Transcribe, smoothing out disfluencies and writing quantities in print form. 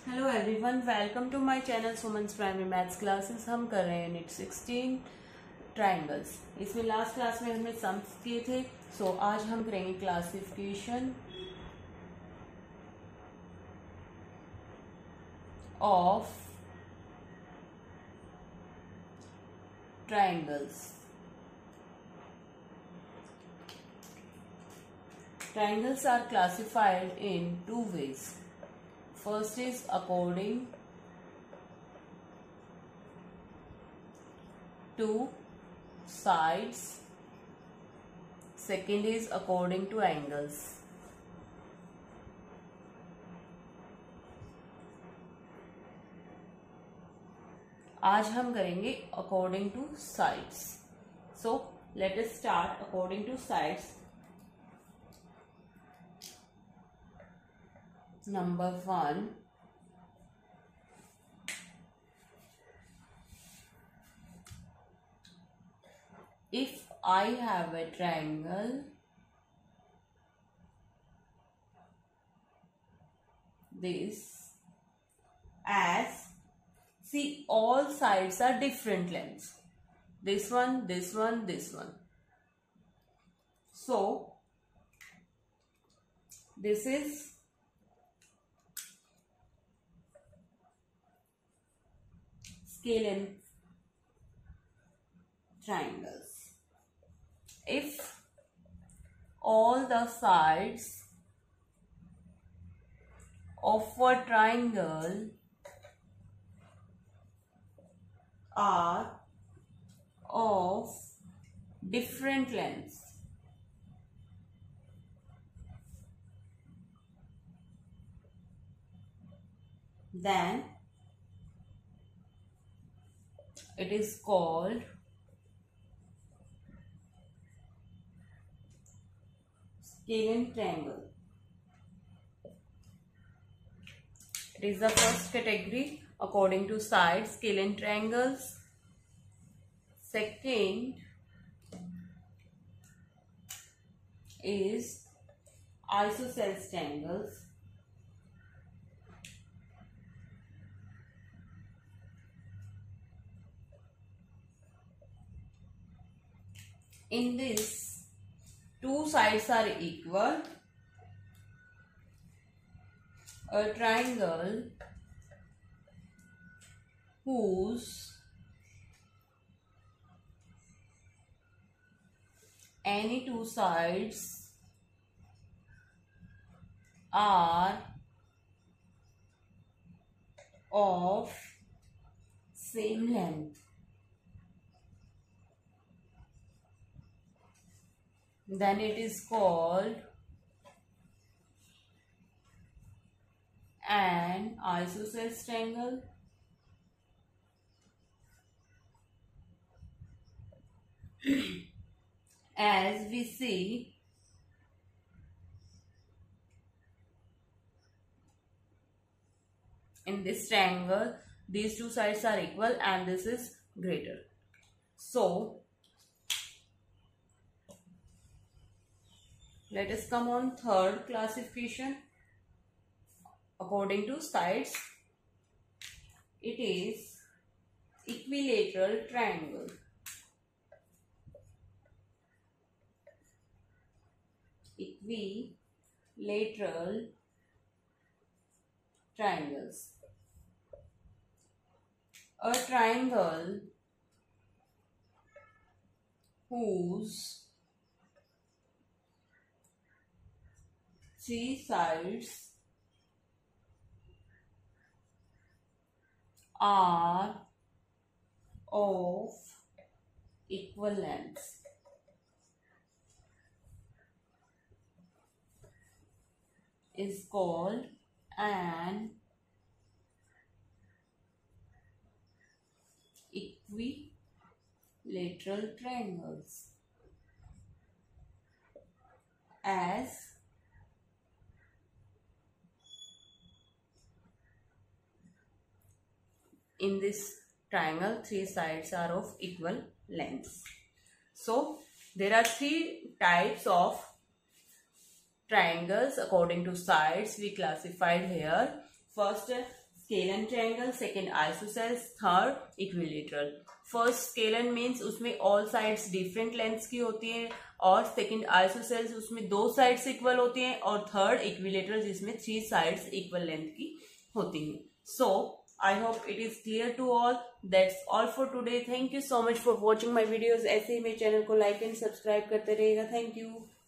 Hello everyone, welcome to my channel Suman's primary maths classes. हम कर रहे हैं यूनिट 16 ट्राइंगल्स। इसमें लास्ट क्लास में हमने सम्स किए थे, सो आज हम करेंगे classification of triangles. Triangles are classified in two ways. First is according to sides. Second is according to angles. आज हम करेंगे according to sides. So let us start according to sides. Number 1, if I have a triangle, this, as, see, all sides are different lengths. This one, this one, this one. So this is scale length triangles. If all the sides of a triangle are of different lengths, then it is called scalene triangle. It is the first category according to sides, scalene triangles. Second is isosceles triangles. In this, two sides are equal. A triangle whose any two sides are of same length, then it is called an isosceles triangle. As we see, in this triangle, these two sides are equal and this is greater. So let us come on third classification according to sides. It is equilateral triangle. Equilateral triangles. A triangle whose three sides are of equal length is called an equilateral triangles. As in this triangle, three sides are of equal lengths. So there are three types of triangles according to sides we classified here. First, scalene triangle, second isosceles, third equilateral. First scalene means उसमें all sides different lengths की होती हैं, और second isosceles उसमें 2 sides equal होती हैं, और third equilateral जिसमें 3 साइड्स इक्वल लेंथ की होती हैं। सो I hope it is clear to all. That's all for today. Thank you so much for watching my videos. ऐसे ही मेरे चैनल को लाइक एंड सब्सक्राइब करते रहिएगा। Thank you.